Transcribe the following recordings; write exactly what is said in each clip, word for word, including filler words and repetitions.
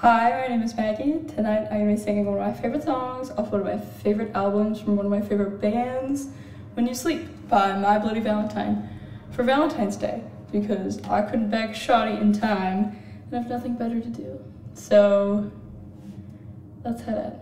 Hi, my name is Maggie. Tonight I'm going to be singing one of my favorite songs off one of my favorite albums from one of my favorite bands, When You Sleep by My Bloody Valentine, for Valentine's Day, because I couldn't bag Shawty in time and have nothing better to do. So, let's head out.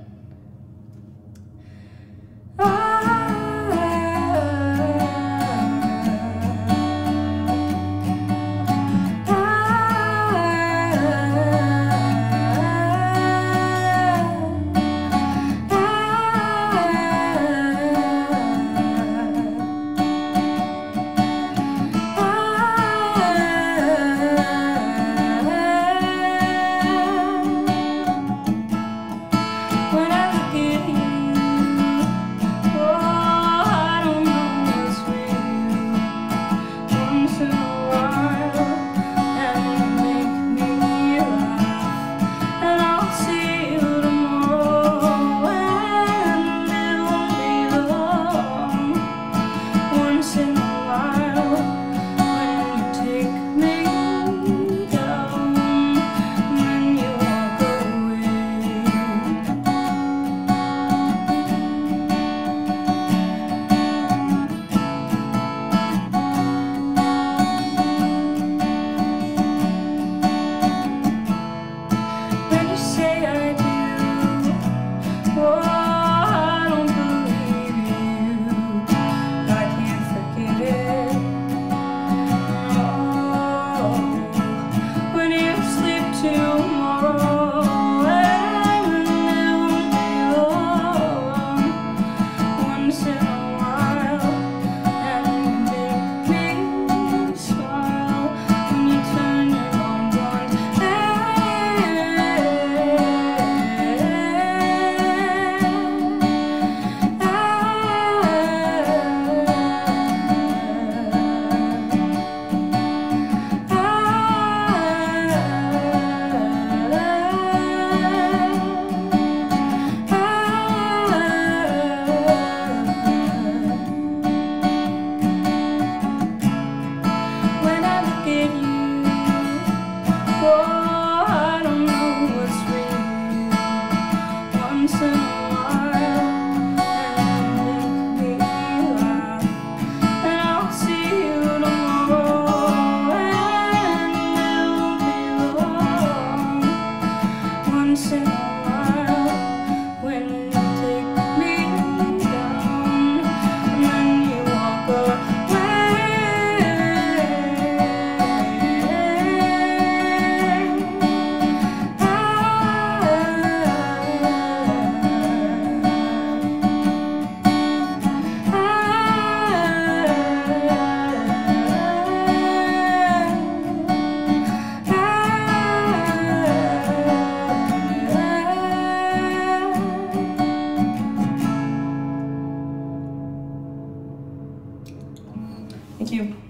Thank you.